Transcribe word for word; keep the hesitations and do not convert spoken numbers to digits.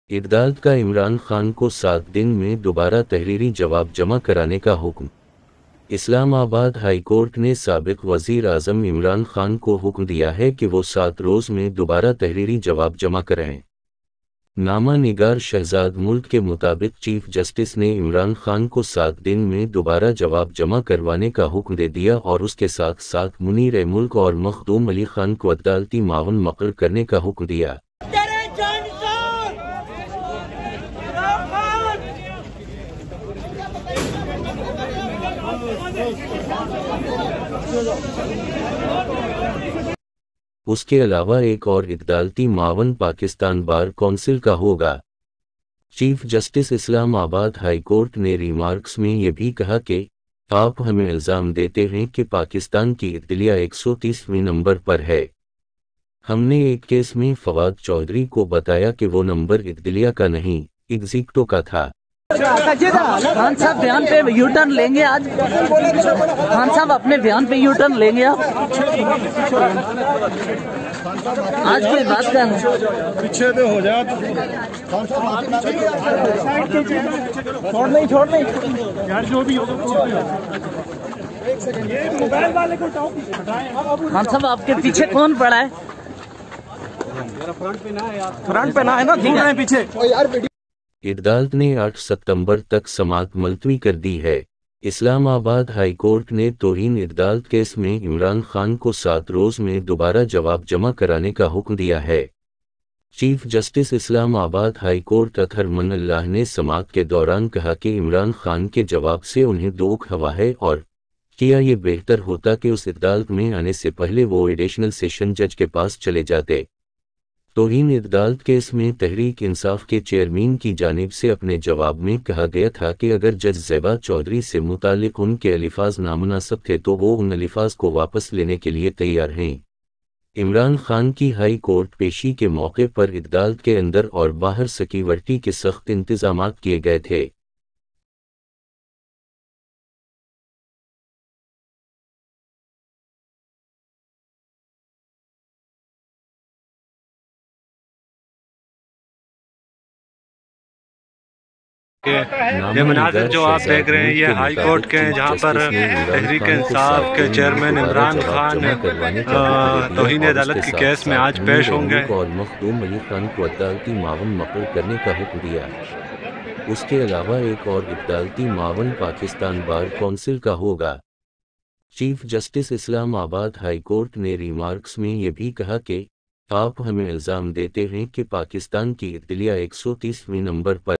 इक़दाद का इमरान खान को सात दिन में दोबारा तहरीरी जवाब जमा कराने का हुक्म। इस्लामाबाद हाई कोर्ट ने साबिक़ वज़ीर आज़म इमरान खान को हुक्म दिया है कि वो सात रोज़ में दोबारा तहरीरी जवाब जमा कराएं। नामा निगार शहजाद मुल्क के मुताबिक चीफ जस्टिस ने इमरान खान को सात दिन में दोबारा जवाब जमा करवाने का हुक्म दे दिया और उसके साथ साथ मुनीर मुल्क और मखदूम अली खान को अदालती मावन मुक़र्रर करने का हुक्म दिया। उसके अलावा एक और इक़दालती मावन पाकिस्तान बार कौंसिल का होगा। Chief justice Islamabad high court ने रिमार्क्स में ये भी कहा कि आप हमें इल्ज़ाम देते हैं कि पाकिस्तान की इत्तलिया एक सौ तीसवें नंबर पर है। हमने एक केस में फवाद चौधरी को बताया कि वो नंबर इत्तलिया का नहीं, एग्जीक्टो का था। खान साहब बयान पे यू टर्न लेंगे आज? खान साहब अपने बयान पे यू टर्न लेंगे आप? आज कोई बात कर पीछे तो हो जा। छोड़ नहीं छोड़ नहीं यार जो भी हो मोबाइल वाले को खान साहब आपके पीछे कौन पड़ा है? फ्रंट पे ना है, फ्रंट पे ना है ना, दूर है पीछे। अदालत ने आठ सितंबर तक समाअत मुलतवी कर दी है। इस्लामाबाद हाई कोर्ट ने तौहीन अदालत केस में इमरान खान को सात रोज़ में दोबारा जवाब जमा कराने का हुक्म दिया है। Chief justice Islamabad high court Athar Minallah ने समाअत के दौरान कहा कि इमरान खान के जवाब से उन्हें दुख हुआ है और क्या ये बेहतर होता कि उस अदालत में आने से पहले वो एडिशनल सेशन जज के पास चले जाते। तौहीन अदालत केस में तहरीक इंसाफ के चेयरमैन की जानिब से अपने जवाब में कहा गया था कि अगर जज ज़ेबा चौधरी से मुतालिक उनके अलिफाज नामुनासिब थे तो वो उन अलिफाज को वापस लेने के लिए तैयार हैं। इमरान खान की हाई कोर्ट पेशी के मौके पर अदालत के अंदर और बाहर सिक्योरिटी के सख्त इंतजामात किए गए थे। ये मनाज़िर जो आप देख रहे हैं ये हाई कोर्ट के हैं जहाँ पर तहरीक इंसाफ के चेयरमैन इमरान खान तौहीन अदालत की केस में आज पेश होंगे और मखदूम अली खान को अदालती मावन मुक़र्रर करने का हुक्म दिया। उसके अलावा एक और अदालती मावन पाकिस्तान बार कौंसिल का होगा। Chief justice Islamabad high court ने रिमार्क्स में ये भी कहा कि आप हमें इल्ज़ाम देते हैं कि पाकिस्तान की इत्तलिया एक सौ तीसवें नंबर पर